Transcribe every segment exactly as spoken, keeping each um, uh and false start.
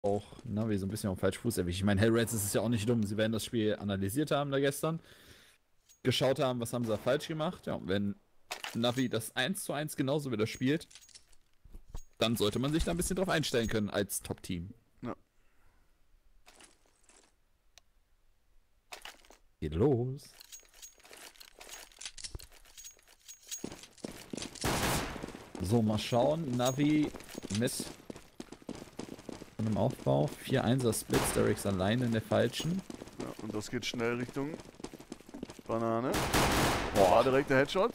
auch Navi so ein bisschen auf den falschen Fuß erwischt. Ich meine, Hellraiser ist es ja auch nicht dumm. Sie werden das Spiel analysiert haben da gestern. Geschaut haben, was haben sie da falsch gemacht. Ja, und wenn Navi das eins zu eins genauso wieder spielt, dann sollte man sich da ein bisschen drauf einstellen können als Top-Team. Ja. Geht los. So, mal schauen. Navi mit einem Aufbau. vier einser Split. Sterix alleine in der falschen. Ja, und das geht schnell Richtung Banane. Boah, direkt der Headshot.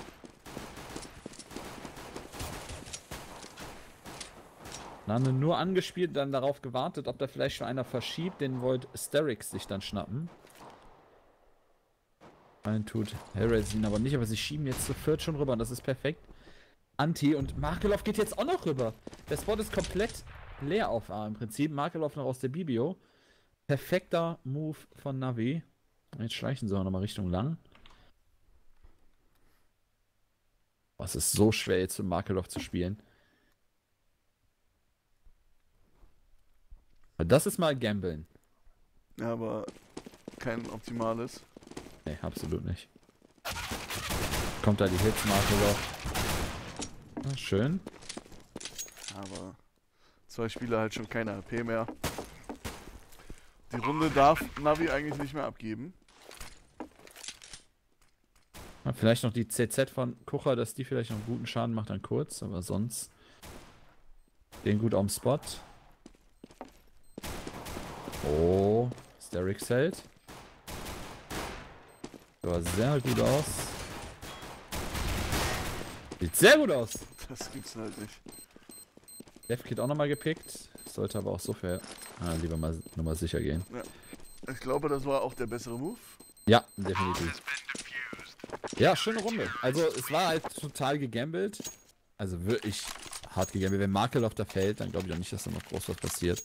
Banane nur angespielt, dann darauf gewartet, ob da vielleicht schon einer verschiebt. Den wollte Sterix sich dann schnappen. Einen tut Hellraiser ihn aber nicht, aber sie schieben jetzt zu viert schon rüber und das ist perfekt. Anti und Markelov geht jetzt auch noch rüber. Der Spot ist komplett leer auf A im Prinzip. Markelov noch aus der Bibio. Perfekter Move von Navi. Jetzt schleichen sie auch nochmal Richtung lang. Es ist so schwer jetzt für Markelov zu spielen. Das ist mal Gambeln. Ja, aber kein optimales. Nee, absolut nicht. Kommt da die Hits, Markelov. Ah, schön. Aber zwei Spieler halt schon keine A P mehr. Die Runde darf Navi eigentlich nicht mehr abgeben. Ja, vielleicht noch die C Z von Kucher, dass die vielleicht noch einen guten Schaden macht dann kurz, aber sonst den gut auf dem Spot. Oh, Sterix hält. Sah sehr gut aus. Sieht sehr gut aus. Das gibt's halt nicht. Devkit auch nochmal gepickt. Sollte aber auch so fair. Ah, lieber mal nochmal sicher gehen. Ja. Ich glaube, das war auch der bessere Move. Ja, definitiv. Ja, schöne Runde. Also es war halt total gegambelt. Also wirklich hart gegambelt. Wenn Markelov da fällt, dann glaube ich auch nicht, dass da noch groß was passiert.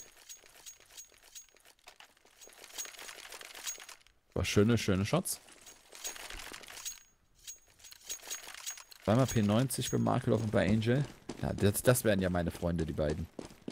War schöne, schöne Shots. Zweimal P neunzig bei Markelov und bei Angel. Ja, das, das wären ja meine Freunde, die beiden.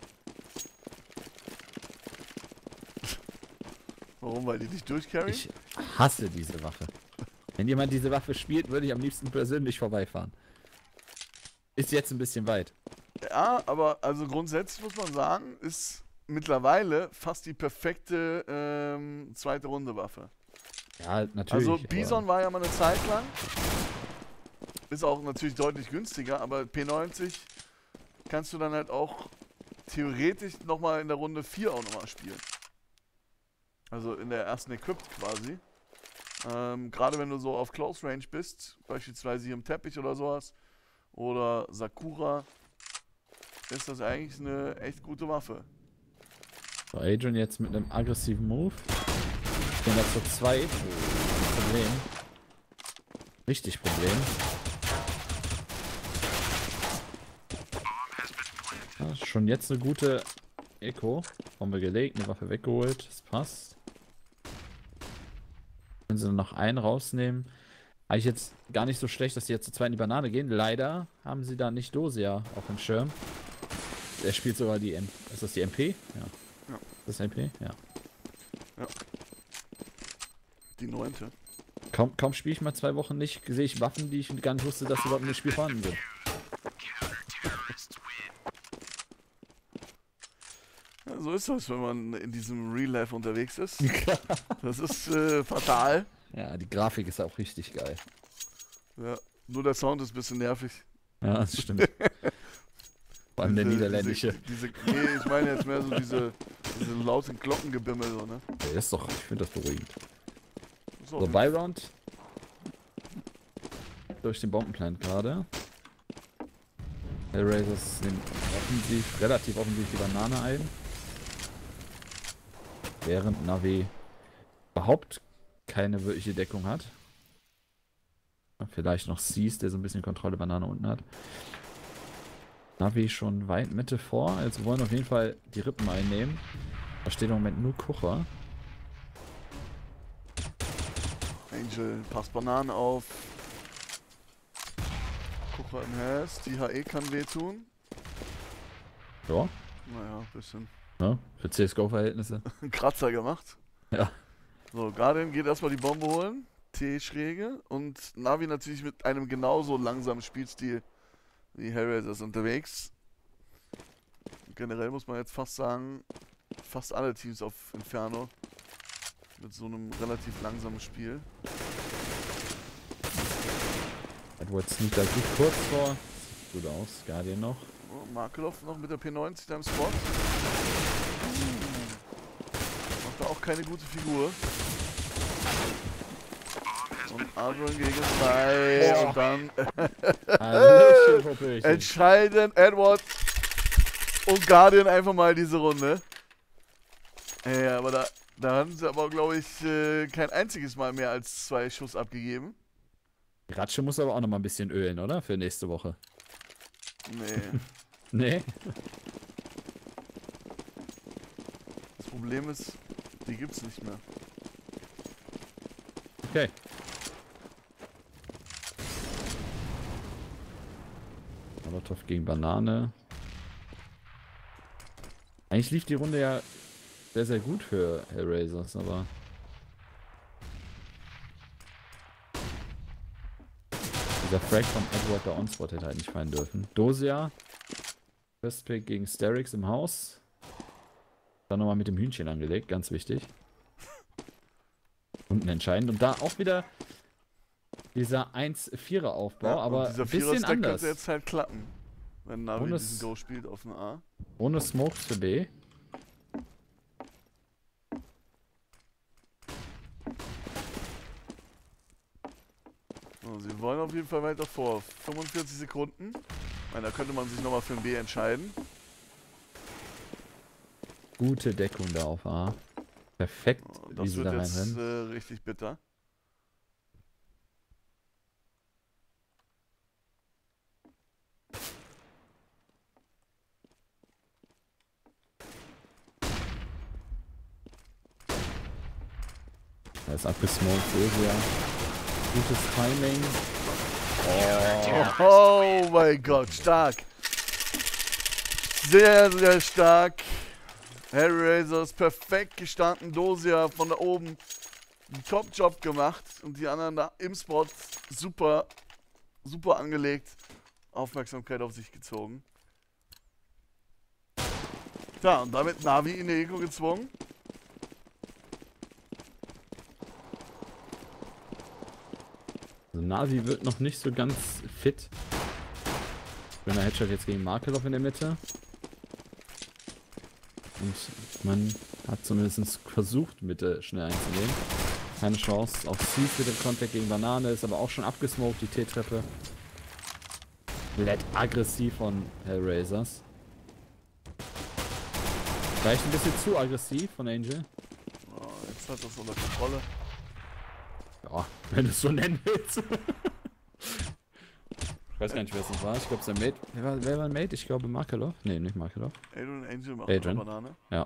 Warum? Weil die dich durchcarryen? Ich hasse diese Waffe. Wenn jemand diese Waffe spielt, würde ich am liebsten persönlich vorbeifahren. Ist jetzt ein bisschen weit. Ja, aber also grundsätzlich muss man sagen, ist mittlerweile fast die perfekte ähm, zweite Runde Waffe. Ja, natürlich. Also Bison war ja mal eine Zeit lang. Ist auch natürlich deutlich günstiger, aber P neunzig kannst du dann halt auch theoretisch nochmal in der Runde vier auch nochmal spielen. Also in der ersten Equipped quasi. Ähm, Gerade wenn du so auf Close Range bist, beispielsweise hier im Teppich oder sowas, oder Sakura, ist das eigentlich eine echt gute Waffe. So, Adrian jetzt mit einem aggressiven Move. Ich bin da zu zweit. Problem. Richtig Problem. Ja, schon jetzt eine gute Echo. Bombe gelegt, eine Waffe weggeholt. Das passt. Können sie noch einen rausnehmen. Eigentlich jetzt gar nicht so schlecht, dass die jetzt zu zweit in die Banane gehen. Leider haben sie da nicht Dosia auf dem Schirm. Er spielt sogar die M. Ist das die M P? Ja. Ja. Ist das M P? Ja. Ja. Die neunte. Kaum, kaum spiele ich mal zwei Wochen nicht, sehe ich Waffen, die ich gar nicht wusste, dass sie überhaupt in dem Spiel vorhanden sind. Ja, so ist das, wenn man in diesem Real Life unterwegs ist. Das ist äh, fatal. Ja, die Grafik ist auch richtig geil. Ja, nur der Sound ist ein bisschen nervig. Ja, das stimmt. Vor allem der Diese- niederländische. Diese, diese, nee, ich meine jetzt mehr so diese, diese lauten Glockengebimmel, so, ne? Der ist doch, ich finde das beruhigend. So, So, Byround. Durch den Bombenplant gerade. Hellraisers nehmen offensiv, relativ offensiv die Banane ein. Während Navi überhaupt keine wirkliche Deckung hat. Vielleicht noch Seas, der so ein bisschen Kontrolle Banane unten hat. Navi schon weit Mitte vor. Also wollen auf jeden Fall die Rippen einnehmen. Da steht im Moment nur Kucher. Angel passt Bananen auf. Kucher im Hass. Die H E kann wehtun. Ja. Naja, ein bisschen. Ja, für C S G O-Verhältnisse. Einen Kratzer gemacht. Ja. So, Guardian geht erstmal die Bombe holen. T-Schräge. Und Navi natürlich mit einem genauso langsamen Spielstil wie Hellraiser ist unterwegs. Generell muss man jetzt fast sagen, fast alle Teams auf Inferno mit so einem relativ langsamen Spiel. Edward sneakt da gut kurz vor. Sieht gut aus. Guardian noch. Oh, Markelov noch mit der P neunzig da im Spot. Macht da auch keine gute Figur. Und Adrian gegen zwei. Boah. Und dann Hallöchen, Popöchen. entscheiden Edward und Guardian einfach mal diese Runde. Ja, aber da, da haben sie aber, glaube ich, äh, kein einziges Mal mehr als zwei Schuss abgegeben. Ratsche muss aber auch noch mal ein bisschen ölen, oder? Für nächste Woche. Nee. Nee? Das Problem ist, die gibt's nicht mehr. Okay. Molotov gegen Banane. Eigentlich lief die Runde ja sehr, sehr gut für Hellraisers, aber... Dieser Frag von Edward der Onspot hätte halt nicht fallen dürfen. Dosia. First Pick gegen Sterix im Haus. Dann nochmal mit dem Hühnchen angelegt, ganz wichtig. Unten entscheidend. Und da auch wieder dieser eins vierer Aufbau, Ja, aber dieser ein bisschen Vierer-Stack anders. könnte jetzt halt klappen, wenn Navi Ohne diesen S- Go spielt auf eine A. Ohne Smokes für B. So, sie wollen auf jeden Fall weiter vor. fünfundvierzig Sekunden. Ich meine, da könnte man sich nochmal für ein B entscheiden. Gute Deckung da auf A. Perfekt, Oh, wie das sie da wird jetzt reinrennen. äh, richtig bitter. Er ist abgesmoked, Dosia. Gutes Timing. Oh, oh mein Gott, stark. Sehr, sehr stark. Hellraisers perfekt gestanden. Dosia von da oben einen Top-Job gemacht. Und die anderen da im Spot super, super angelegt. Aufmerksamkeit auf sich gezogen. Tja, und damit Navi in die Eco gezwungen. Also Navi wird noch nicht so ganz fit. Schöner Headshot jetzt gegen Markelov in der Mitte. Und man hat zumindest versucht, Mitte schnell einzugehen. Keine Chance. Auch Seas mit dem Contact gegen Banane ist aber auch schon abgesmoked, die T-Treppe. Led aggressiv von Hellraisers. Vielleicht ein bisschen zu aggressiv von Angel. Oh, jetzt hat das unter Kontrolle. Ja, wenn du es so nennen willst. Ich weiß gar nicht, wer es noch war. Ich glaube, sein Mate. Wer war, wer war ein Mate? Ich glaube, Markelov. Nee, nicht Markelov. Adrian Angel macht Adrian. eine Banane. Ja.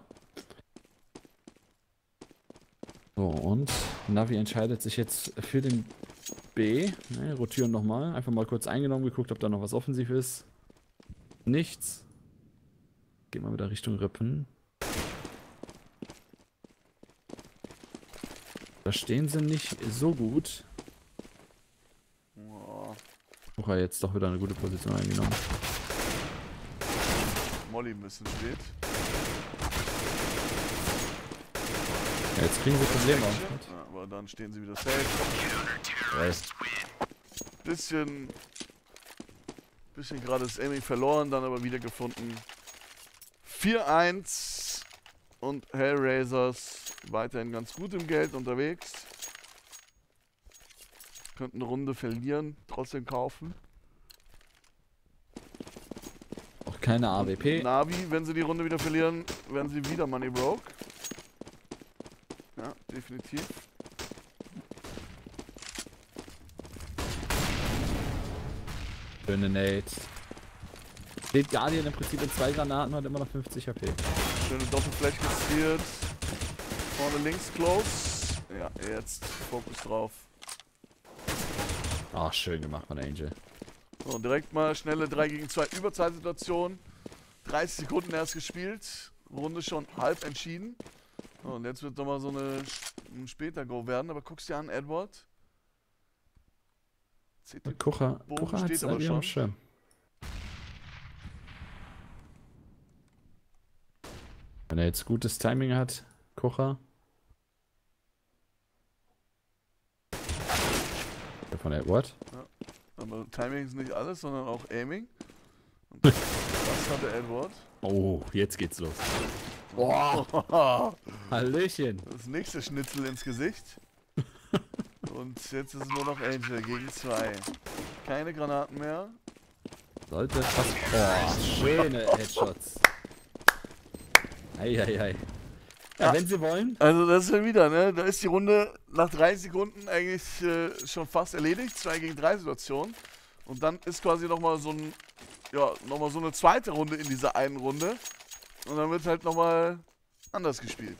So, und Navi entscheidet sich jetzt für den B. Ne, rotieren nochmal. Einfach mal kurz eingenommen, geguckt, ob da noch was offensiv ist. Nichts. Gehen wir wieder Richtung Rippen. Da stehen sie nicht so gut. Oh, Bucher jetzt doch wieder eine gute Position eingenommen. Molly ein bisschen steht. Ja, jetzt kriegen sie Probleme auf. Ja, aber dann stehen sie wieder safe. Bisschen, bisschen gerade das Aiming verloren, dann aber wieder gefunden. vier eins und Hellraisers weiterhin ganz gut im Geld unterwegs. Könnten eine Runde verlieren, trotzdem kaufen. Auch keine A W P. Navi, wenn sie die Runde wieder verlieren, werden sie wieder Money Broke. Ja, definitiv. Schöne Nate. Steht Guardian im Prinzip in zwei Granaten und hat immer noch fünfzig H P. Schöne Doppelflash gezielt. Vorne links close. Ja, jetzt Fokus drauf. Ah, schön gemacht von Angel. So, direkt mal schnelle drei gegen zwei Überzahlsituation. dreißig Sekunden erst gespielt. Runde schon halb entschieden. So, und jetzt wird nochmal so eine ein später Go werden, aber guckst dir an, Edward. C T Kucher, Bogen Kucher hat steht es aber aber schon. schon. Wenn er jetzt gutes Timing hat, Kucher. Der von Edward. Aber Timing ist nicht alles, sondern auch Aiming. Und das hat der Edward. Oh, jetzt geht's los. Boah. Hallöchen. Das nächste Schnitzel ins Gesicht. Und jetzt ist es nur noch Angel gegen zwei. Keine Granaten mehr. Sollte fast. Oh, schöne Headshots. Eieiei. Ja, Ja. wenn sie wollen. Also das ist ja wieder, ne? Da ist die Runde nach dreißig Sekunden eigentlich äh, schon fast erledigt. zwei gegen drei Situation. Und dann ist quasi nochmal so ein, ja, nochmal so eine zweite Runde in dieser einen Runde. Und dann wird halt nochmal anders gespielt.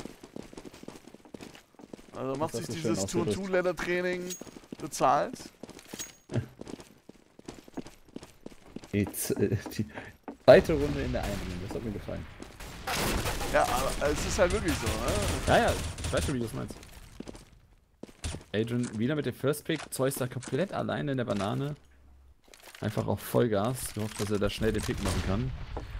Also macht Das sich ist schön dieses ausgedrückt. Two-on-Two-Ladder-Training bezahlt. Die, z- äh, die zweite Runde in der einen Runde. Das hat mir gefallen. Ja, aber es ist halt wirklich so, ne? Ja, ja, ich weiß schon, wie du es meinst. Adrian wieder mit dem First Pick. Zeus da komplett alleine in der Banane. Einfach auf Vollgas. Gehofft, dass er da schnell den Pick machen kann.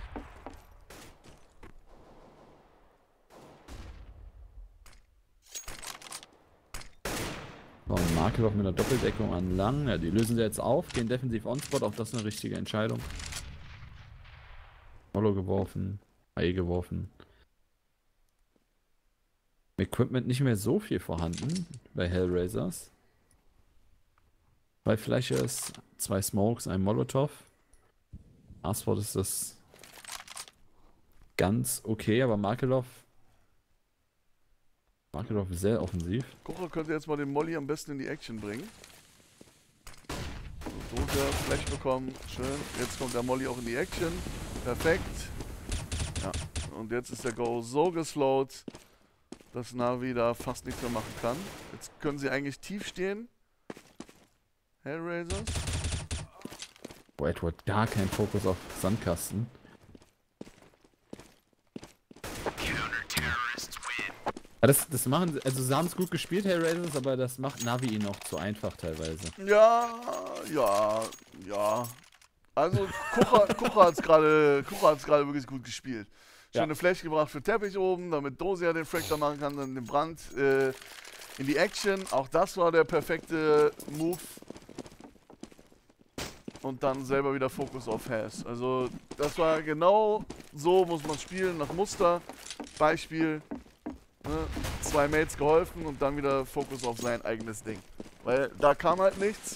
So, Markelov mit einer Doppeldeckung an Lang. Ja, die lösen sie jetzt auf. Gehen defensiv on-spot. Auch das ist eine richtige Entscheidung. Hollow geworfen. Ei geworfen. Equipment nicht mehr so viel vorhanden bei Hellraisers. Zwei Flashes, zwei Smokes, ein Molotov. Arsford ist das ganz okay, aber Markelov Markelov ist sehr offensiv. Kocher könnte jetzt mal den Molly am besten in die Action bringen. So, der Flash bekommen, schön. Jetzt kommt der Molly auch in die Action. Perfekt. Ja, und jetzt ist der Go so geslowt, dass Navi da fast nichts mehr machen kann. Jetzt können sie eigentlich tief stehen. Hellraisers. Oh, Edward, gar kein Fokus auf Sandkasten. Ja, das, das machen sie, also sie haben es gut gespielt, Hellraisers, aber das macht Navi ihnen auch zu einfach teilweise. Ja, ja, ja. Also Kocher, Kocher hat es gerade Kocher hat's gerade wirklich gut gespielt. Schöne Ja. Flash gebracht für Teppich oben, damit Dosia den Fractor machen kann, dann den Brand äh, in die Action. Auch das war der perfekte Move. Und dann selber wieder Fokus auf Has. Also das war genau so, muss man spielen, nach Muster. Beispiel, ne? Zwei Mates geholfen und dann wieder Fokus auf sein eigenes Ding. Weil da kam halt nichts.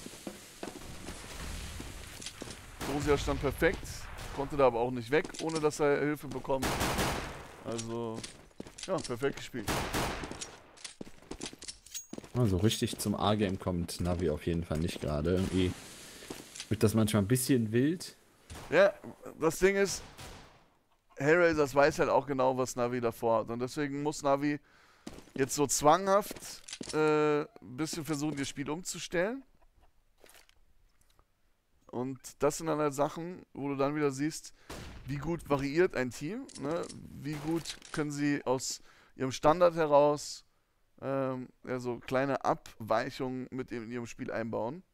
Dosia stand perfekt, konnte da aber auch nicht weg, ohne dass er Hilfe bekommt. Also, ja, perfekt gespielt. Also richtig zum A-Game kommt Navi auf jeden Fall nicht gerade. Irgendwie wird das manchmal ein bisschen wild. Ja, das Ding ist, Hellraisers weiß halt auch genau, was Navi davor hat. Und deswegen muss Navi jetzt so zwanghaft äh, ein bisschen versuchen, ihr Spiel umzustellen. Und das sind dann halt Sachen, wo du dann wieder siehst, wie gut variiert ein Team, ne? Wie gut können sie aus ihrem Standard heraus ähm, ja, so kleine Abweichungen mit in ihrem Spiel einbauen,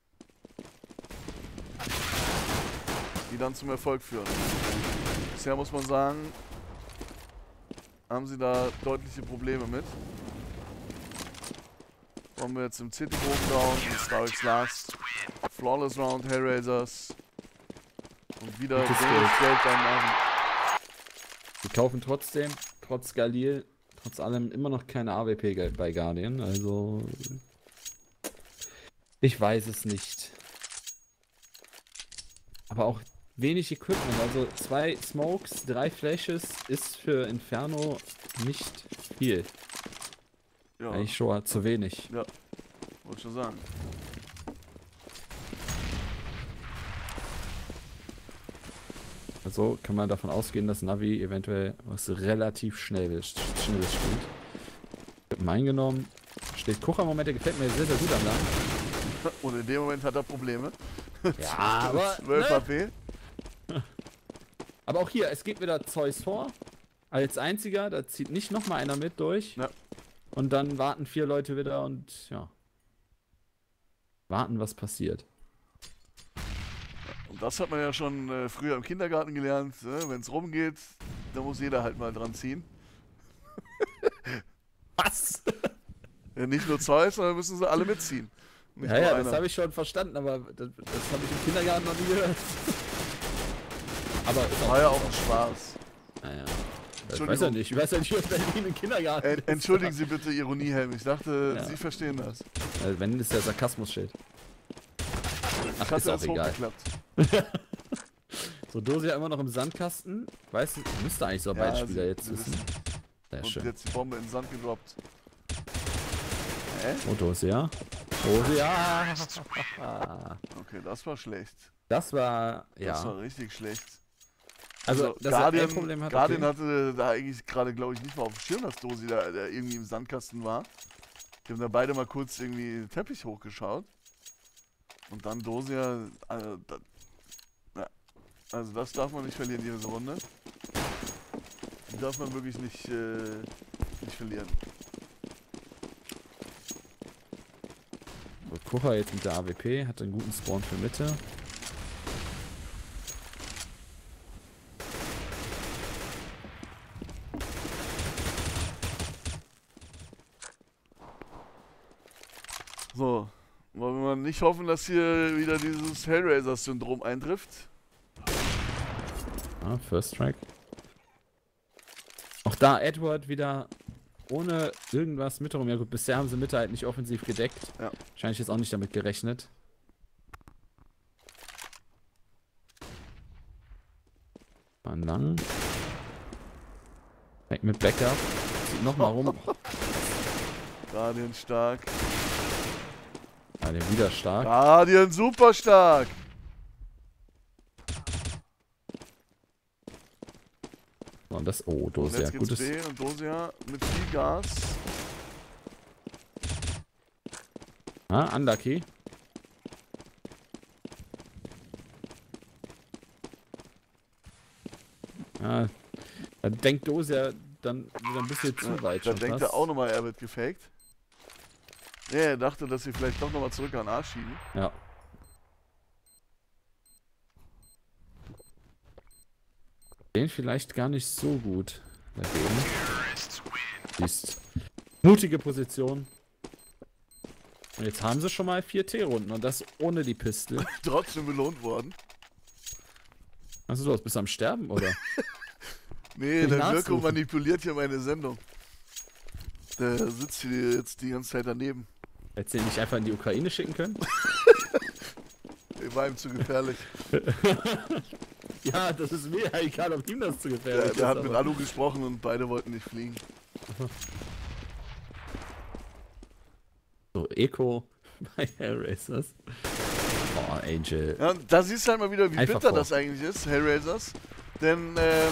die dann zum Erfolg führen. Bisher muss man sagen, haben sie da deutliche Probleme mit. Kommen wir jetzt im City-Bogen down, mit Starix Last. Flawless Round, Hellraisers. Und wieder Gutes wenig Geld. Geld beim Navi. Sie kaufen trotzdem, trotz Galil, trotz allem immer noch keine A W P bei Guardian. Also ich weiß es nicht. Aber auch wenig Equipment. Also zwei Smokes, drei Flashes ist für Inferno nicht viel. Ja, Eigentlich schon zu wenig. wollte schon sagen. Also kann man davon ausgehen, dass Navi eventuell was relativ schnelles, schnelles spielt. Wird mal eingenommen. Steht Kocher im Moment, der gefällt mir sehr, sehr gut am Lang. Und in dem Moment hat er Probleme. Ja, aber, zwölf ne? H P. aber auch hier, es geht wieder Zeus vor. als einziger, da zieht nicht nochmal einer mit durch. Ja. Und dann warten vier Leute wieder und ja. Warten, was passiert. Und das hat man ja schon äh, früher im Kindergarten gelernt. Äh, Wenn es rumgeht, da muss jeder halt mal dran ziehen. Was? Ja, nicht nur zwei, sondern müssen sie alle mitziehen. Nicht Ja, nur ja, einer. das habe ich schon verstanden, aber das, das habe ich im Kindergarten noch nie gehört. Aber ist War ja auch ein Spaß. Naja. Ich Entschuldigung. weiß ja nicht, ich weiß ja nicht, was Berlin im Kindergarten En ist. Entschuldigen Sie bitte Ironiehelm. Ich dachte, Ja. Sie verstehen das. Also wenn, ist der Sarkasmus-Schild. Ich Ach, hatte ist auch das egal. hochgeklappt. So, Dose ja immer noch im Sandkasten. Weiß, müsste eigentlich so Ja, beide Spieler sie- jetzt sie wissen. wissen. Sehr Und schön. jetzt die Bombe in den Sand gedroppt. Hä? Oh, Dose ja. Dose ja. Okay, das war schlecht. Das war, Das ja. war richtig schlecht. Also, dass Guardian, er ein Problem hat, Guardian okay. hatte da eigentlich gerade, glaube ich, nicht mal auf dem Schirm, dass Dosi da, da irgendwie im Sandkasten war. Die haben da beide mal kurz irgendwie den Teppich hochgeschaut. Und dann Dosia, also, da, ja, also das darf man nicht verlieren, diese Runde. Die darf man wirklich nicht, äh, nicht verlieren. So, Kocher jetzt mit der A W P, hat einen guten Spawn für Mitte. So, wollen wir mal nicht hoffen, dass hier wieder dieses Hellraiser-Syndrom eintrifft. Ah, First Strike. Auch da Edward wieder ohne irgendwas Mitte rum. Ja gut, bisher haben sie Mitte halt nicht offensiv gedeckt. Ja. Wahrscheinlich jetzt auch nicht damit gerechnet. Mal lang. Weg mit Backup. Zieht nochmal rum. Guardian stark. Ja, den wieder stark. Guardian super stark. Und das. Oh, Und Dose, ja. jetzt geht's Gutes. B und Dosia mit viel Gas. Ah, unlucky. Ah, da denkt Dose ja dann wieder ein bisschen zu Ja, weit da schon denkt fast. er auch nochmal, er wird gefaked. Ja, er dachte, dass sie vielleicht doch nochmal zurück an A schieben. Ja. Den vielleicht gar nicht so gut dagegen. Siehst. Mutige Position. Und jetzt haben sie schon mal vier T-Runden und das ohne die Pistole. Trotzdem belohnt worden. Also du bist du am Sterben, oder? Nee, Den der nachsuchen. Mirko manipuliert hier meine Sendung. Der sitzt hier jetzt die ganze Zeit daneben. Hättest du ihn nicht einfach in die Ukraine schicken können? Der war ihm zu gefährlich. Ja, das ist mir ja egal, ob ihm das zu Der, gefährlich ist. der hat mit aber- Alu gesprochen und beide wollten nicht fliegen. So, Eco bei Hellraisers. Oh, Angel. Ja, und da siehst du halt mal wieder, wie Einfach bitter vor. das eigentlich ist, Hellraisers. Denn ähm,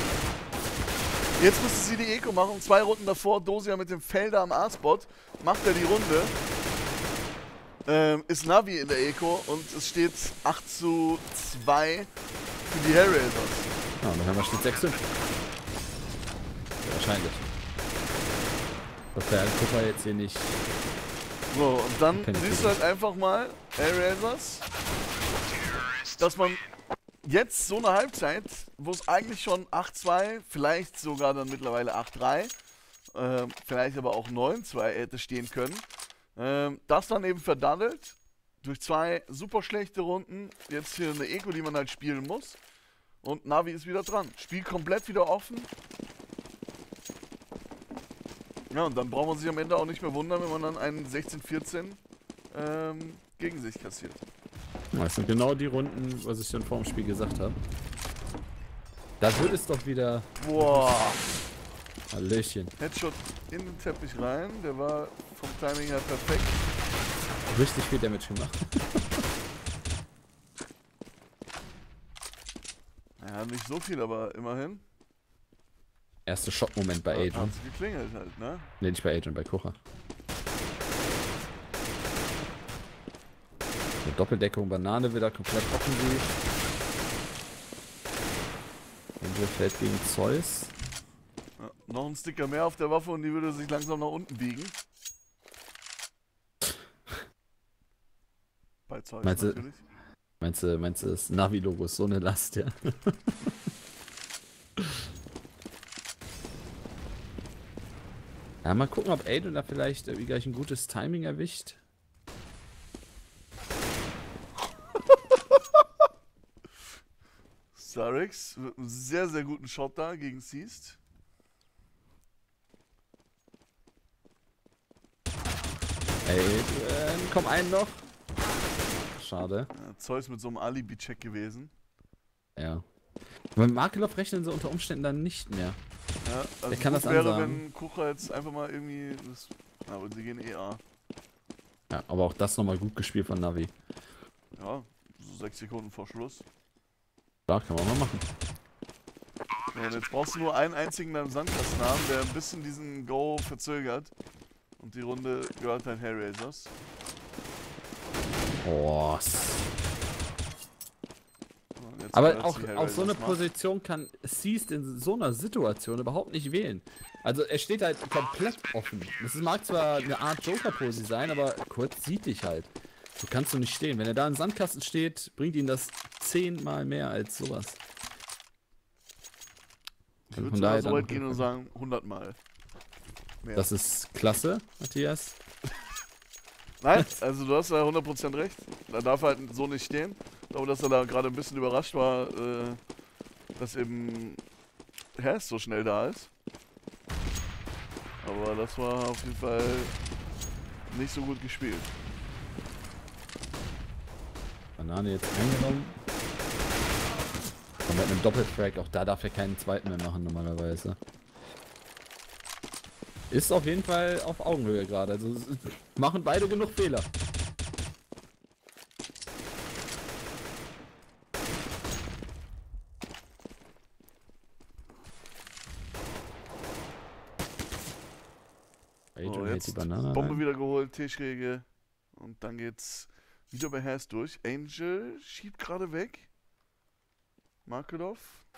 jetzt müsste sie die Eco machen. Zwei Runden davor, Dosia mit dem Felder am A-Spot. Macht er die Runde. Ähm, ist Navi in der Eco und es steht acht zu zwei für die Hellraisers. Ja, und dann haben wir steht sechs fünf. Wahrscheinlich. Dass der Kupfer jetzt hier nicht. So, und dann Kenn ich siehst nicht. du halt einfach mal, Hellraisers, dass man jetzt so eine Halbzeit, wo es eigentlich schon acht zwei, vielleicht sogar dann mittlerweile acht drei, ähm, vielleicht aber auch neun zwei hätte stehen können, ähm, das dann eben verdaddelt durch zwei super schlechte Runden, jetzt hier eine Eco, die man halt spielen muss, und Navi ist wieder dran. Spiel komplett wieder offen. Ja, und dann braucht man sich am Ende auch nicht mehr wundern, wenn man dann einen sechzehn vierzehn ähm, gegen sich kassiert. Das sind genau die Runden, was ich dann vor dem Spiel gesagt habe. Da wird es doch wieder. Boah, Hallöchen. Headshot in den Teppich rein, der war vom Timing her perfekt. Richtig viel Damage gemacht. Ja, nicht so viel, aber immerhin. Erster Schockmoment bei Adrian. Hat's geklingelt halt, ne? Ne, nicht bei Adrian, bei Kocher. Eine Doppeldeckung, Banane wieder komplett offensiv. Angel fällt gegen Zeus. Noch ein Sticker mehr auf der Waffe und die würde sich langsam nach unten biegen. Bei Zeug Meinst du- natürlich. Meinst du, meinst du, das Navi-Logo ist so eine Last, ja? Ja, mal gucken, ob Adrian da vielleicht äh, wie gleich ein gutes Timing erwischt. Starix mit einem sehr, sehr guten Shot da gegen Seast. Adrian, komm einen noch. Schade. Ja, Zeus mit so einem Alibi-Check gewesen. Ja. Aber mit Markelov rechnen sie unter Umständen dann nicht mehr. Ja, also Der kann gut das wäre, ansagen. wenn Kucha jetzt einfach mal irgendwie... Das, na, aber sie gehen eh A. Ja, aber auch das nochmal gut gespielt von Navi. Ja, so sechs Sekunden vor Schluss. Da kann man mal machen. Ja, und jetzt brauchst du nur einen einzigen beim Sandkasten haben, der ein bisschen diesen Go verzögert. Und die Runde gehört halt Hellraisers. Oh. s- Und jetzt Aber gehört's auch, die auch so eine Hellraisers mal. Position kann Seast in so einer Situation überhaupt nicht wählen. Also er steht halt komplett offen. Das mag zwar eine Art Joker-Posi sein, aber Kurz sieht dich halt. Du kannst du nicht stehen. Wenn er da im Sandkasten steht, bringt ihn das zehnmal mehr als sowas. Ich Also würde von sogar daher so dann- weit gehen und sagen hundert Mal. Mehr. Das ist klasse, Matthias. Nein, also du hast da hundert Prozent recht. Da darf er halt so nicht stehen. Ich glaube, dass er da gerade ein bisschen überrascht war, äh, dass eben Hess so schnell da ist. Aber das war auf jeden Fall nicht so gut gespielt. Banane jetzt eingenommen. Und mit einem Doppeltrack, auch da darf er keinen zweiten mehr machen normalerweise. Ist auf jeden Fall auf Augenhöhe gerade. Also es ist- machen beide genug Fehler. Adrian So, hält jetzt die Banane Bombe rein. wieder geholt, T-Schräge. Und dann geht's wieder bei Hess durch. Angel schiebt gerade weg. Markelov.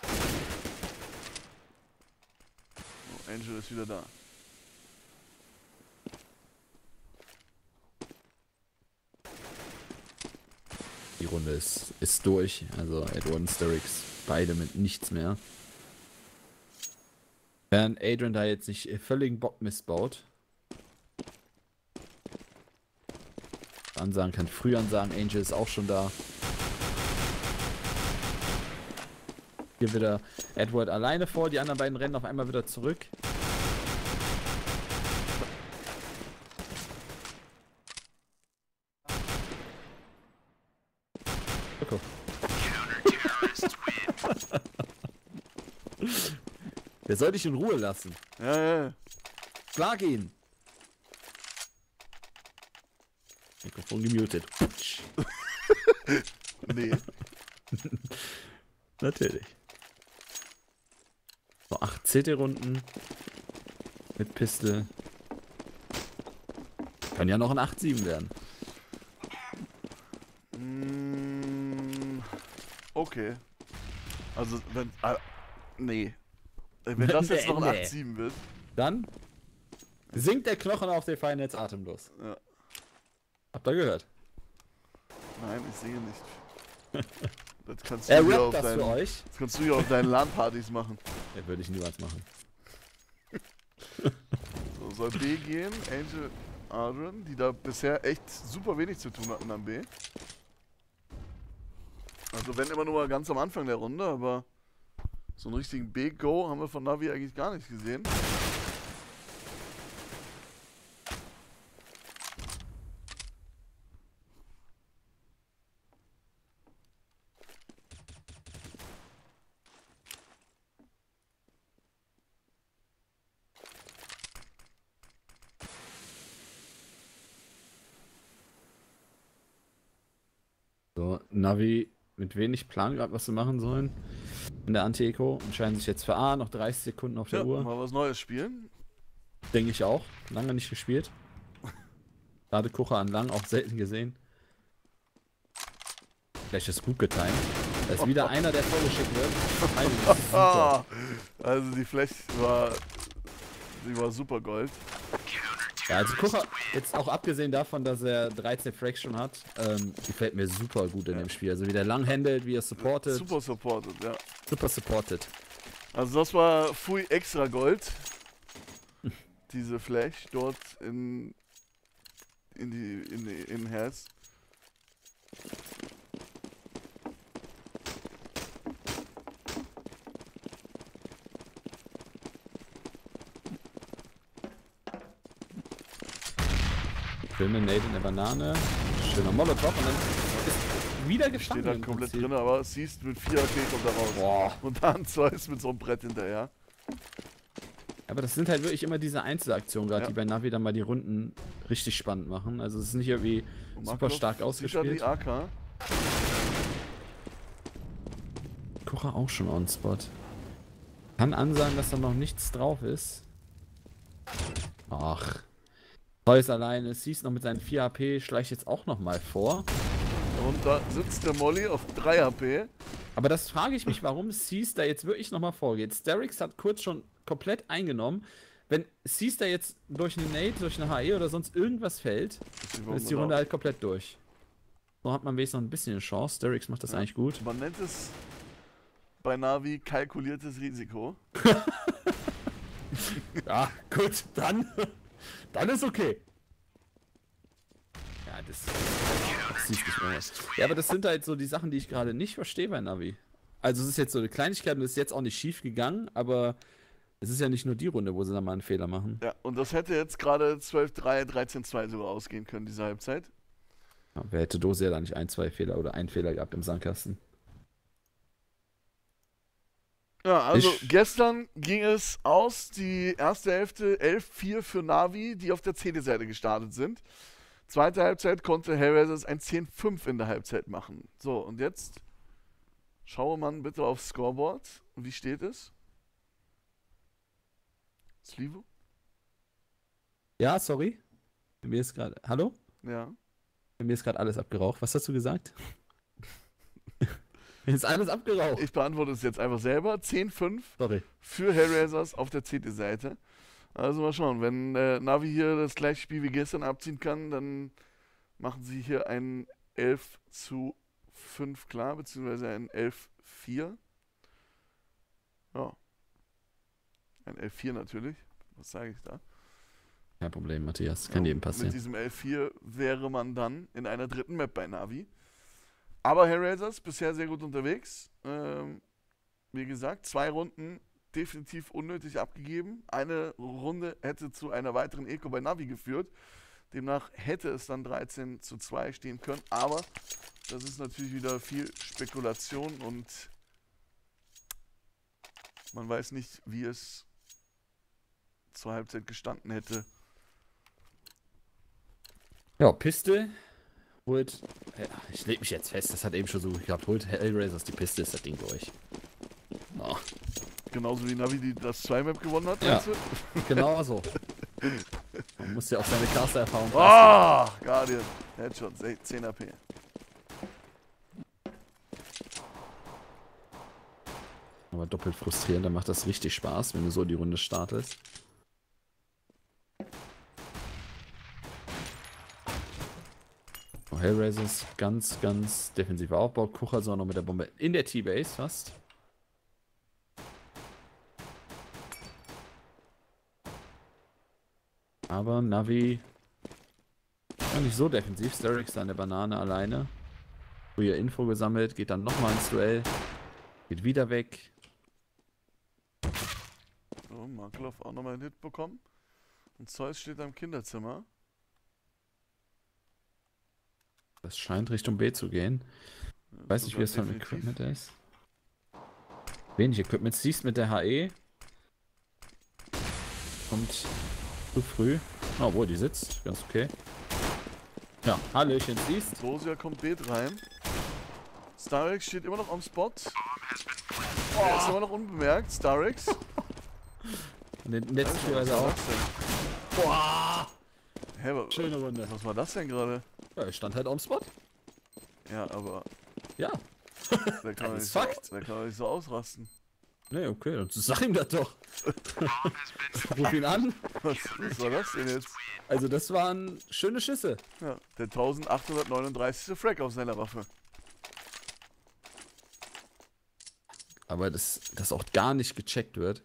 Oh, Angel ist wieder da. Die Runde ist, ist durch. Also Edward und Starix beide mit nichts mehr. Während Adrian da jetzt nicht völligen Bock missbaut. Ansagen kann früh ansagen, Angel ist auch schon da. Hier wieder Edward alleine vor, die anderen beiden rennen auf einmal wieder zurück. Okay. Der soll dich in Ruhe lassen. Ja, ja, ja. Schlag ihn! Mikrofon gemutet. Nee. Natürlich. So, acht C T-Runden. Mit Pistol. Kann ja noch ein acht sieben werden. Mm, okay. Also, wenn. Ah, nee. Äh, Wenn das jetzt noch ein Nee. acht sieben wird. Dann sinkt der Knochen auf dem Feind jetzt atemlos. Ja. Habt ihr gehört? Nein, ich singe nicht. Das kannst du Er hier rappt auf das deinen, für euch. das kannst du hier auf deinen LAN-Partys machen. Ja, würde ich niemals machen. So, soll B gehen, Angel, Adrian, die da bisher echt super wenig zu tun hatten am B. Also wenn immer nur ganz am Anfang der Runde, aber so einen richtigen B-Go haben wir von Navi eigentlich gar nicht gesehen. So, Navi mit wenig Plan gerade, was sie machen sollen. In der Anti-Eco entscheiden sich jetzt für A, noch dreißig Sekunden auf der Ja, Uhr. mal was Neues spielen. Denke ich auch. Lange nicht gespielt. Gerade Kucher an lang, auch selten gesehen. Vielleicht ist gut getimt. Da ist wieder einer, der vorgeschickt wird. Timing ist super. Ah, also die Fläche war die war super Gold. Ja, also Kucher, jetzt auch abgesehen davon, dass er dreizehn Frags schon hat, ähm, gefällt mir super gut in Ja. dem Spiel. Also wie der lang handelt, wie er supportet. Super supported, ja. Super supported. Also das war Fui extra Gold. Diese Flash dort in, in die in die in Herz. Schöne Nade in der Banane. Schöner Molotov und dann ist wieder Steht gestanden. da im komplett Prinzip. drin, aber siehst mit vier A P kommt da raus. Boah. Und dann zwei ist mit so einem Brett hinterher. Aber das sind halt wirklich immer diese Einzelaktionen, gerade Ja. die bei Navi dann mal die Runden richtig spannend machen. Also es ist nicht irgendwie Und super Markov stark sieht da ausgespielt. die A K. Kucher auch schon on Spot. Kann ansagen, dass da noch nichts drauf ist. Ach. Zeus alleine, siehst noch mit seinen vier H P, schleicht jetzt auch noch mal vor. Und da sitzt der Molly auf drei H P. Aber das frage ich mich, warum Seas da jetzt wirklich noch mal vorgeht. Sterix hat kurz schon komplett eingenommen. Wenn Seas da jetzt durch eine Nade, durch eine H E oder sonst irgendwas fällt, dann ist die Runde halt komplett durch. So hat man wenigstens noch ein bisschen eine Chance. Sterix macht das Ja. eigentlich gut. Man nennt es bei Navi kalkuliertes Risiko. Ja, gut, dann. Dann ist okay. Ja, das. Das siehst nicht mehr was. Ja, aber das sind halt so die Sachen, die ich gerade nicht verstehe bei Navi. Also, es ist jetzt so eine Kleinigkeit und es ist jetzt auch nicht schief gegangen, aber es ist ja nicht nur die Runde, wo sie dann mal einen Fehler machen. Ja, und das hätte jetzt gerade zwölf drei, dreizehn zwei sogar ausgehen können, diese Halbzeit. Ja, wer hätte Dose ja da nicht ein, zwei Fehler oder einen Fehler gehabt im Sandkasten? Ja, also Ich- gestern ging es aus, die erste Hälfte elf vier für Navi, die auf der C D-Seite gestartet sind. Zweite Halbzeit konnte Hellraisers ein zehn fünf in der Halbzeit machen. So, und jetzt schaue man bitte aufs Scoreboard. Wie steht es? Slivo? Ja, sorry. Bei mir ist gerade. Hallo? Ja. Bei mir ist gerade alles abgeraucht. Was hast du gesagt? Mir ist alles abgeraucht. Ich beantworte es jetzt einfach selber. zehn fünf Sorry. für Hellraisers auf der C D-Seite. Also mal schauen, wenn äh, Navi hier das gleiche Spiel wie gestern abziehen kann, dann machen sie hier ein elf zu fünf klar, beziehungsweise ein elf vier. Ja. Ein elf vier natürlich. Was sage ich da? Kein Problem, Matthias. Kann Ja, jedem Mit passieren. diesem elf vier wäre man dann in einer dritten Map bei Navi. Aber Hellraisers bisher sehr gut unterwegs. Ähm, wie gesagt, zwei Runden definitiv unnötig abgegeben. Eine Runde hätte zu einer weiteren Eco bei Navi geführt. Demnach hätte es dann dreizehn zu zwei stehen können. Aber das ist natürlich wieder viel Spekulation und man weiß nicht, wie es zur Halbzeit gestanden hätte. Ja, Piste holt. Ja, ich leg mich jetzt fest, das hat eben schon so gehabt. Holt Hellraisers die Piste, ist das Ding durch. Oh, Genauso wie Navi, die das zwei Map gewonnen hat, Ja. meinst du? genau so. Man muss ja auch seine Caster-Erfahrung Ah, Guardian. Headshot, zehn A P. Aber doppelt frustrierend, dann macht das richtig Spaß, wenn du so die Runde startest. Oh, Hellraisers ganz, ganz defensiver Aufbau. Kucher sogar noch mit der Bombe in der T-Base fast. Aber Navi gar nicht so defensiv. Sterix da an der Banane alleine. Früher Info gesammelt, geht dann nochmal ins Duell. Geht wieder weg. So, Markelov auch nochmal einen Hit bekommen. Und Zeus steht am Kinderzimmer. Das scheint Richtung B zu gehen. Ja, Weiß nicht, wie sogar es von definitiv. Equipment ist. Wenig Equipment. Siehst mit der H E. Kommt zu früh. Oh, wo die sitzt. Ganz okay. Ja, Hallöchen, siehst. Dosia kommt B rein. Starix steht immer noch am Spot. Er ist immer noch unbemerkt. Starix. Und den letzten Spiel Was also war auch. das denn? Boah! Hä, wa- Schöne Runde. was war das denn gerade? Ja, ich stand halt am Spot. Ja, aber Ja. der kann, doch Das nicht ist so, Fakt. der kann doch nicht so ausrasten. Nee, okay, dann sag ihm das doch. Ruf ihn an. Was, was war das denn jetzt? Also das waren schöne Schüsse. Ja, der eintausendachthundertneununddreißigste Frag auf seiner Waffe. Aber das, das auch gar nicht gecheckt wird.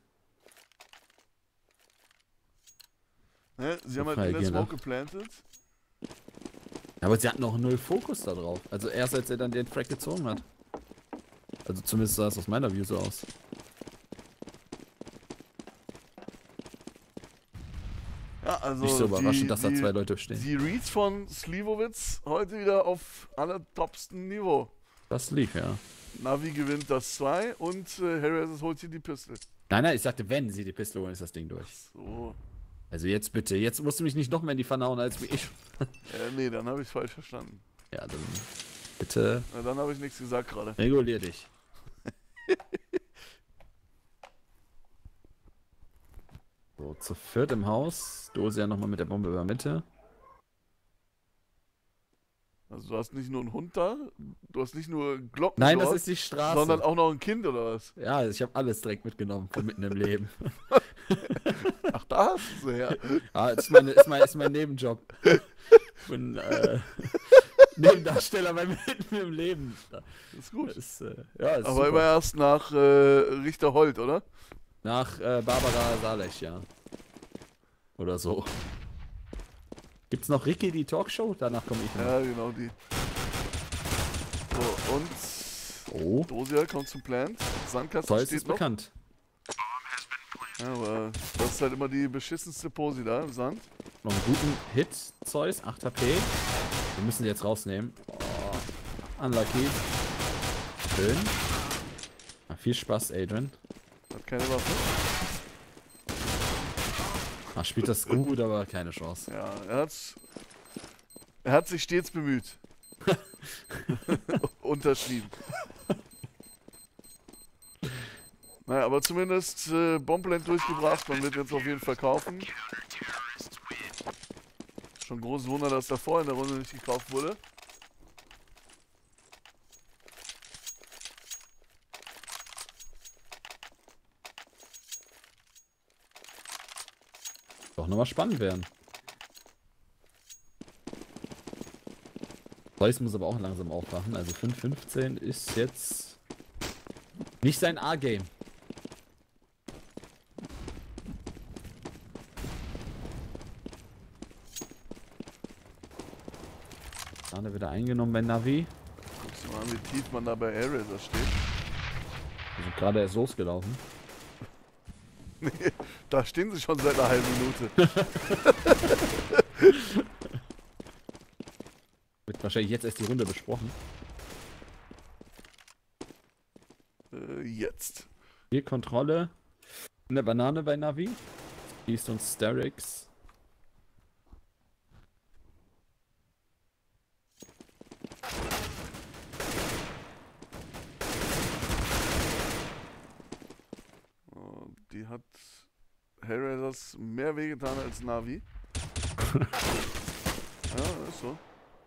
Ne? Sie haben halt in der Reagieren, Smoke ne? geplantet. Ja, aber sie hatten auch null Fokus da drauf. Also erst als er dann den Frag gezogen hat. Also zumindest sah es aus meiner View so aus. Ja, also Nicht so überraschend, die, dass da die, zwei Leute stehen. Die Reads von Slivovitz heute wieder auf allertopstem Niveau. Das lief, ja. Navi gewinnt das zwei und äh, Harry holt hier die Pistole. Nein, nein, ich sagte, wenn sie die Pistole holen, ist das Ding durch. So. Also jetzt bitte, jetzt musst du mich nicht noch mehr in die Pfanne hauen als wie ich. Äh, nee, dann habe ich falsch verstanden. Ja, dann bitte Na, dann habe ich nichts gesagt gerade. regulier dich. So, zu viert im Haus. Dose ja nochmal mit der Bombe über Mitte. Also du hast nicht nur einen Hund da, du hast nicht nur Glocken Nein, dort, das ist die Straße. sondern auch noch ein Kind oder was? Ja, ich habe alles direkt mitgenommen von mitten im Leben. Ach, da hast du sie her. Ja, ist, meine, ist, mein, ist mein Nebenjob. Ich bin äh, Nebendarsteller bei mitten im Leben. Das ist gut. Das ist, äh, ja, ist Aber super. immer erst nach äh, Richter Holt, oder? Nach äh, Barbara Salech, ja. Oder so. Gibt's noch Ricky, die Talkshow? Danach komme ich noch. Ja, genau die. So, und Oh, Dosia kommt zum Plant. Sandkasten Zeus steht ist noch. bekannt. Ja, aber das ist halt immer die beschissenste Pose da im Sand. Noch einen guten Hit, Zeus, acht H P. Wir müssen die jetzt rausnehmen. Oh, unlucky. Schön. Na, viel Spaß, Adrian. Hat keine Waffe. Ach, spielt das gut, aber keine Chance. Ja, er hat, er hat sich stets bemüht. Unterschrieben. Naja, aber zumindest äh, Bombland durchgebracht. Man wird jetzt auf jeden Fall kaufen. Schon großes Wunder, dass davor in der Runde nicht gekauft wurde. Doch nochmal spannend werden. Zeus muss aber auch langsam aufwachen. Also fünf fünfzehn ist jetzt nicht sein A-Game. Gerade wieder eingenommen bei Navi. Guckst du mal an, wie tief man da bei Airraiser steht. Wir sind gerade erst losgelaufen. Nee, da stehen sie schon seit einer halben Minute. Wird wahrscheinlich jetzt erst die Runde besprochen. Äh, jetzt. Hier Kontrolle. Eine Banane bei Navi. East und Sterix. Oh, die hat Hellraisers mehr wehgetan als Navi. Ja, ist so.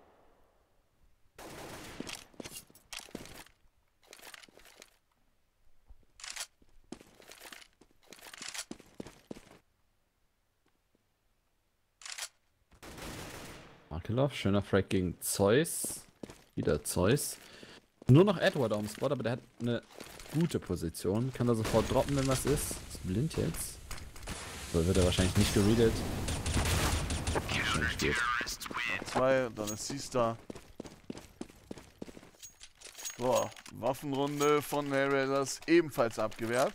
Markelov, schöner Frag gegen Zeus. Wieder Zeus. Nur noch Edward auf dem Spot, aber der hat eine gute Position. Kann da sofort droppen, wenn was ist. Ist blind jetzt. So wird er wahrscheinlich nicht geredet. Schnell steht. Zwei, dann ist sie da. So, Waffenrunde von Hellraisers ebenfalls abgewehrt.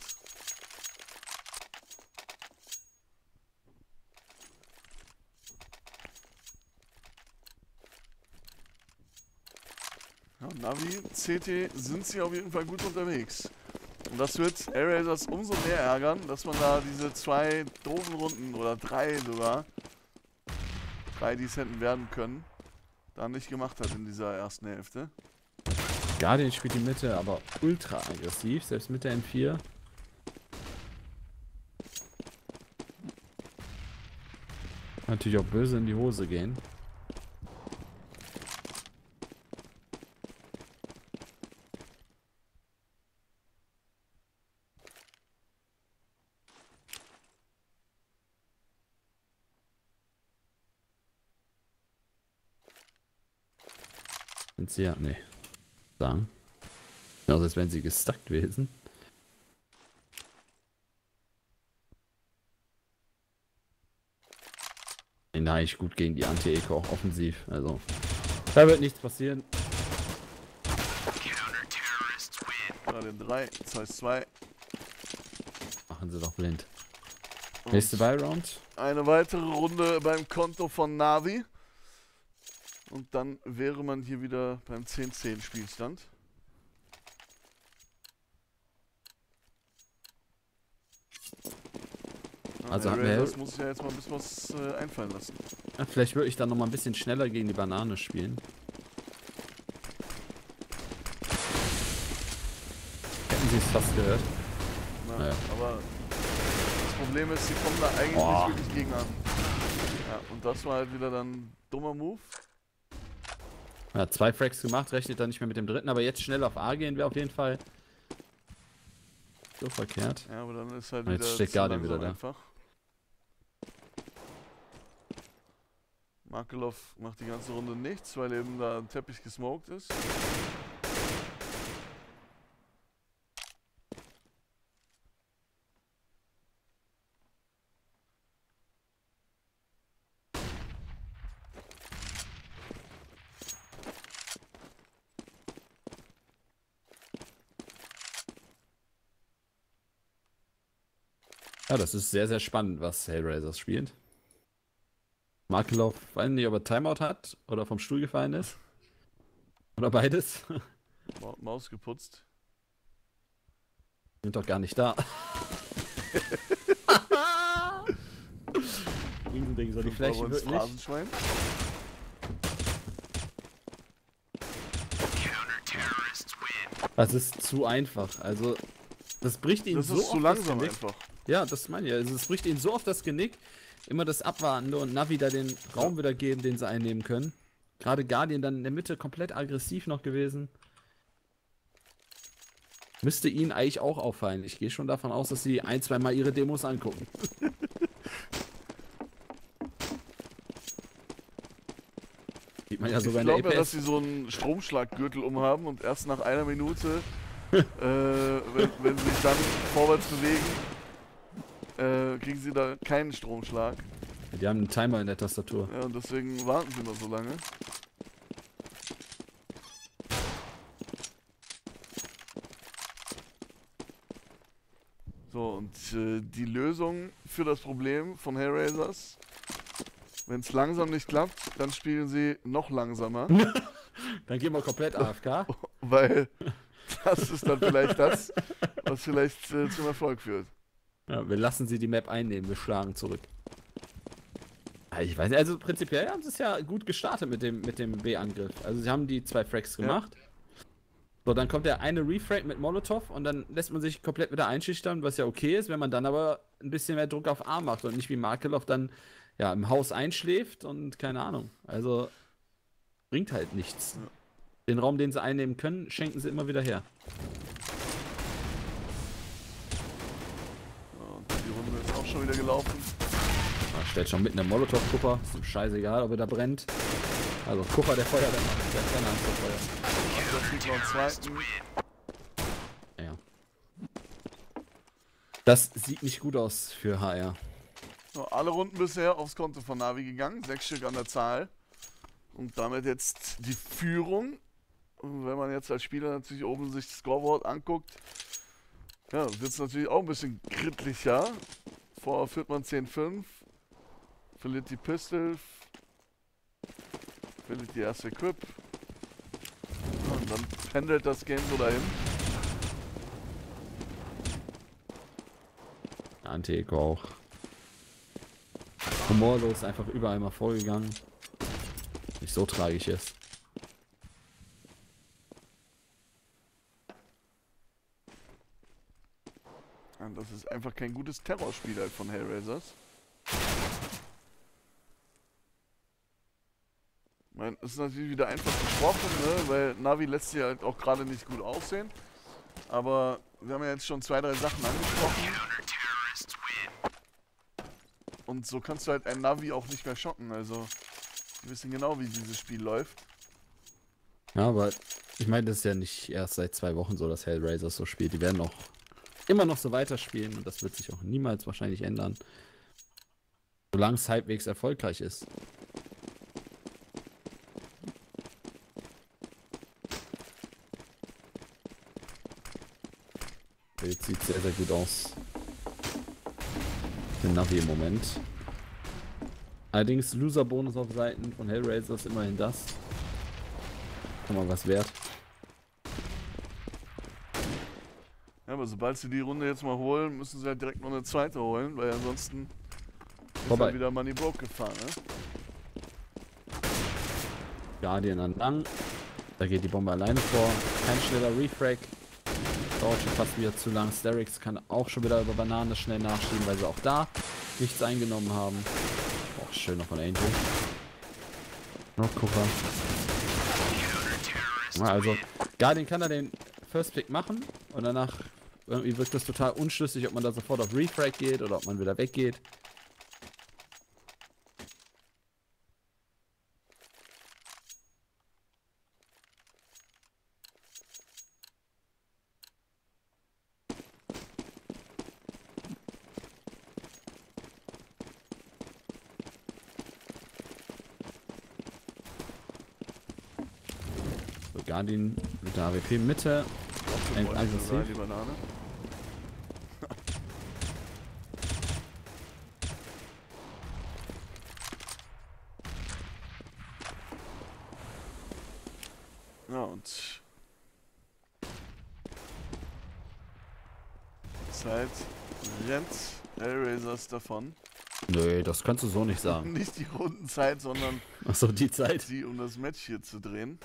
Ja, Navi, C T sind sie auf jeden Fall gut unterwegs. Und das wird Hellraisers umso mehr ärgern, dass man da diese zwei doofen Runden, oder drei sogar, drei, die es hätten werden können, da nicht gemacht hat in dieser ersten Hälfte. Guardian spielt die Mitte, aber ultra aggressiv, selbst mit der M vier. Natürlich auch böse in die Hose gehen. Sind sie ja. Nee. Sagen. Also als wären sie gestuckt gewesen. Nein, ich gut gegen die Anti-Eco auch offensiv. Also. Da wird nichts passieren. Gerade in drei, zwei, zwei. Machen sie doch blind. Und Nächste Buy-Round. eine weitere Runde beim Konto von Navi. Und dann wäre man hier wieder beim zehn zehn Spielstand. Also ja, hat mir das muss ich ja jetzt mal ein bisschen was äh, einfallen lassen. Ja, vielleicht würde ich dann noch mal ein bisschen schneller gegen die Banane spielen. Hätten sie es fast gehört. Na, Naja. Aber das Problem ist, sie kommen da eigentlich Oh. nicht wirklich gegen an. Ja, und das war halt wieder dann ein dummer Move. Ja, zwei Frags gemacht, rechnet dann nicht mehr mit dem dritten, aber jetzt schnell auf A gehen wir auf jeden Fall. So verkehrt. Ja, aber dann ist halt Und jetzt wieder steht zu Guardian langsam wieder da. einfach. Markelov macht die ganze Runde nichts, weil eben da ein Teppich gesmoked ist. Ja, das ist sehr, sehr spannend, was Hellraisers spielt. Markelov, weiß nicht, ob er Timeout hat oder vom Stuhl gefallen ist. Oder beides. Ma Maus geputzt. Sind doch gar nicht da. Riesending, so die Fünf Euro Fläche ins wirklich. Phrasenschwein. Das ist zu einfach. Also, das bricht ihn Das so ist zu oft langsam das Genick. einfach. Ja, das meine ich. Also, es bricht ihn so oft das Genick. Immer das Abwartende und Navi da den Raum wieder geben, den sie einnehmen können. Gerade Guardian dann in der Mitte komplett aggressiv noch gewesen. Müsste ihnen eigentlich auch auffallen. Ich gehe schon davon aus, dass sie ein, zwei Mal ihre Demos angucken. Sieht man ja sogar Ich in der glaube ja, dass E P S. sie so einen Stromschlaggürtel umhaben und erst nach einer Minute, äh, wenn, wenn sie sich dann vorwärts bewegen, äh, kriegen sie da keinen Stromschlag. Die haben einen Timer in der Tastatur. Ja, und deswegen warten sie noch so lange. So, und äh, die Lösung für das Problem von Hellraisers, wenn es langsam nicht klappt, dann spielen sie noch langsamer, Dann gehen wir komplett A F K. weil das ist dann vielleicht das, was vielleicht äh, zum Erfolg führt. Ja, wir lassen sie die Map einnehmen, wir schlagen zurück. Ja, ich weiß nicht, also prinzipiell haben sie es ja gut gestartet mit dem, mit dem B-Angriff. Also sie haben die zwei Frags gemacht. Ja. So, dann kommt der eine Refrag mit Molotov und dann lässt man sich komplett wieder einschüchtern, was ja okay ist, wenn man dann aber ein bisschen mehr Druck auf A macht und nicht wie Markelov dann ja im Haus einschläft und keine Ahnung. Also bringt halt nichts. Ja. Den Raum, den sie einnehmen können, schenken sie immer wieder her. Und die Runde ist auch schon wieder gelaufen. Da stellt schon mitten im Molotov-Kupfer. Ist ihm scheißegal, ob er da brennt. Also Kupfer, der Feuer, der macht der keine Angst vor Feuer. Also das kriegt noch einen zweiten. Ja. Das sieht nicht gut aus für H R. So, alle Runden bisher aufs Konto von Navi gegangen. Sechs Stück an der Zahl. Und damit jetzt die Führung. Und wenn man jetzt als Spieler natürlich oben sich das Scoreboard anguckt, ja, wird es natürlich auch ein bisschen kritischer. Vorher führt man zehn fünf, verliert die Pistol, verliert die erste Equip. Ja, und dann pendelt das Game so dahin. Anti-Eco auch. Humorlos, einfach überall mal vorgegangen. Nicht so tragisch ist. Ja, das ist einfach kein gutes Terrorspiel halt von Hellraisers. Ich meine, es ist natürlich wieder einfach gesprochen, ne? Weil Navi lässt sich halt auch gerade nicht gut aussehen. Aber wir haben ja jetzt schon zwei, drei Sachen angesprochen. Und so kannst du halt ein Navi auch nicht mehr schocken. Also, wir wissen genau, wie dieses Spiel läuft. Ja, aber ich meine, das ist ja nicht erst seit zwei Wochen so, dass Hellraiser so spielt. Die werden auch immer noch so weiterspielen und das wird sich auch niemals wahrscheinlich ändern. Solange es halbwegs erfolgreich ist. Bild sieht sehr, sehr gut aus. Der Navi im Moment. Allerdings Loser-Bonus auf Seiten von Hellraiser ist immerhin das. Kann mal was wert. Ja, aber sobald sie die Runde jetzt mal holen, müssen sie halt direkt noch eine zweite holen, weil ansonsten ist Vorbei. halt wieder Money Broke gefahren, ne? Guardian an lang. Da geht die Bombe alleine vor. Kein schneller Refrag. Dauert schon fast wieder zu lang. Sterix kann auch schon wieder über Banane schnell nachschieben, weil sie auch da nichts eingenommen haben. Oh, schön noch von Angel. Noch Gucker. Also, Guardian kann da den First Pick machen und danach irgendwie wirkt das total unschlüssig, ob man da sofort auf Refrag geht oder ob man wieder weggeht. So, Guardian mit der A W P Mitte. Ein aggressiv. Die Banane. Ja, und Zeit rennt Hellraisers davon. Nö, das kannst du so nicht sagen. Nicht die Rundenzeit, sondern Achso, die Zeit. die, um das Match hier zu drehen.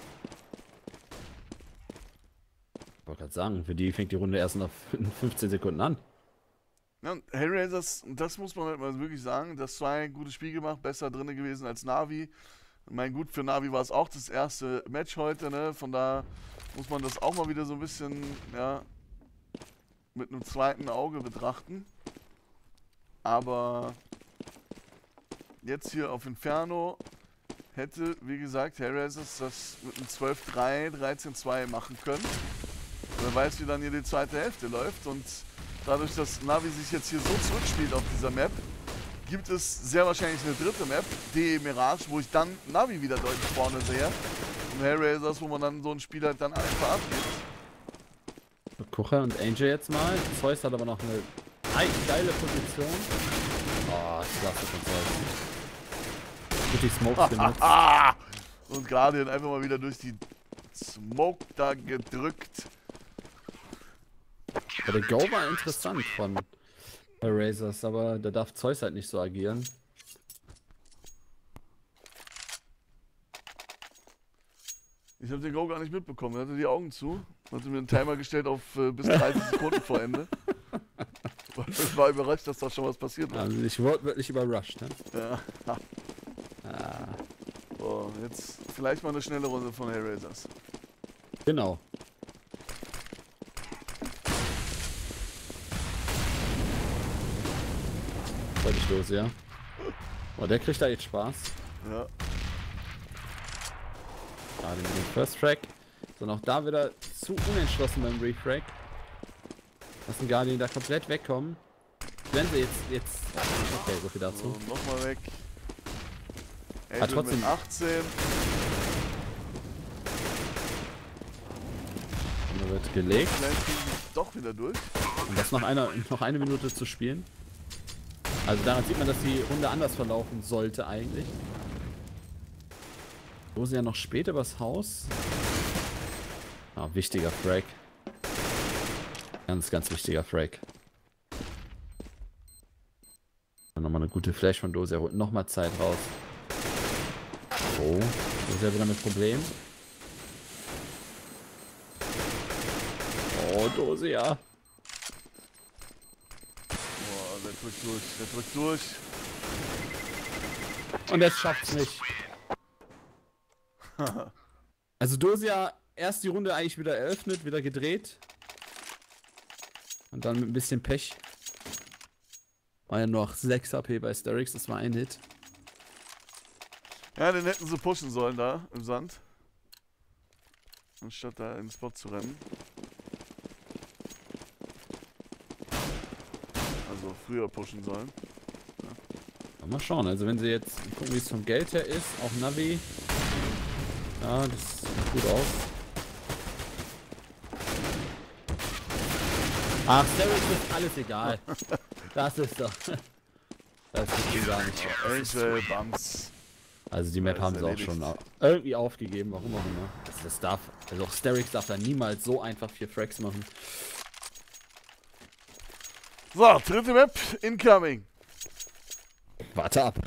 Ich wollte gerade sagen, für die fängt die Runde erst nach fünfzehn Sekunden an. Ja, und Hellraisers, das muss man halt mal wirklich sagen, das war ein gutes Spiel gemacht, besser drin gewesen als Navi. Ich meine, gut, für Navi war es auch das erste Match heute, ne? Von da muss man das auch mal wieder so ein bisschen, ja, mit einem zweiten Auge betrachten. Aber jetzt hier auf Inferno hätte, wie gesagt, Hellraisers das mit einem zwölf drei, dreizehn zwei machen können. Wer weiß, wie dann hier die zweite Hälfte läuft. Und dadurch, dass Navi sich jetzt hier so zurückspielt auf dieser Map, gibt es sehr wahrscheinlich eine dritte Map, D E Mirage, wo ich dann Navi wieder deutlich vorne sehe. Und Hellraisers, wo man dann so ein Spiel halt dann einfach abgibt. Kucher und Angel jetzt mal. Zeus hat aber noch eine geile Position. Oh, klasse von Zeus. Gut die Smokes benutzt. Und Guardian einfach mal wieder durch die Smoke da gedrückt. Ja, der Go war interessant von Hellraisers, aber da darf Zeus halt nicht so agieren. Ich habe den Go gar nicht mitbekommen. Er hatte die Augen zu. Hatte mir einen Timer gestellt auf äh, bis dreißig Sekunden vor Ende. Ich war überrascht, dass da schon was passiert war. Also ich wurde wirklich überrascht, ne? Ja. Ah, So, jetzt vielleicht mal eine schnelle Runde von Hellraisers. genau. Wollte ich los, ja. Oh, der kriegt da jetzt Spaß. Ja. Gerade mit dem First Track. So, auch da wieder zu unentschlossen beim Refrag. Lassen Guardian da komplett wegkommen. Wenn sie jetzt, jetzt... Okay, so viel dazu. So, nochmal weg. Hat Angel trotzdem- mit achtzehn. Und da wird gelegt. Vielleicht kriegen sie doch wieder durch. Und das noch eine, noch eine Minute zu spielen. Also daran sieht man, dass die Runde anders verlaufen sollte eigentlich. Wo sie ja noch später übers Haus. Ah, wichtiger Frag. Ganz, ganz wichtiger Frag. Dann nochmal eine gute Flash von Dose. Er holt nochmal Zeit raus. Oh, das ist ja wieder mit Problem. Oh, Dose, ja. Boah, der drückt durch, der drückt durch. Und er schafft's nicht. Also Dosia erst die Runde eigentlich wieder eröffnet, wieder gedreht. Und dann mit ein bisschen Pech. War ja noch sechs H P bei Sterix, das war ein Hit. Ja, den hätten sie pushen sollen da im Sand. anstatt da in den Spot zu rennen. Also früher pushen sollen. Ja, mal schauen, also wenn sie jetzt gucken, wie es vom Geld her ist, auch Navi. Ja, das sieht gut aus. Ach, Steroids ist alles egal. Das ist doch. Das ist gar nicht. Angel Bumps. Also die Map Ja, haben ist sie auch erledigt. schon au- irgendwie aufgegeben, warum auch immer. Also das darf, also auch Sterix darf da niemals so einfach vier Frags machen. So, dritte Map, incoming. Warte ab.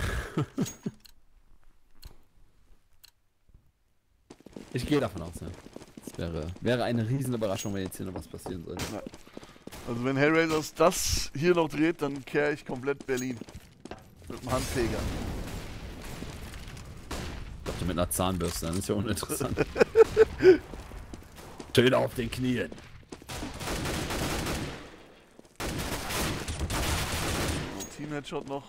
Ich gehe davon aus, ja. Das wäre, wäre eine riesen Überraschung, wenn jetzt hier noch was passieren sollte. Also wenn Hellraisers das hier noch dreht, dann kehre ich komplett Berlin. Mit dem Handfeger. Ich dachte mit einer Zahnbürste, dann ist ja uninteressant. Schön auf den Knien. So, Team-Headshot noch.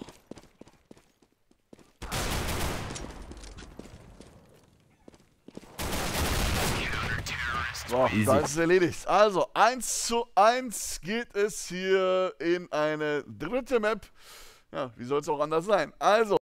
So, Easy. da ist es erledigt. Also, eins zu eins geht es hier in eine dritte Map. Ja, wie soll es auch anders sein? Also.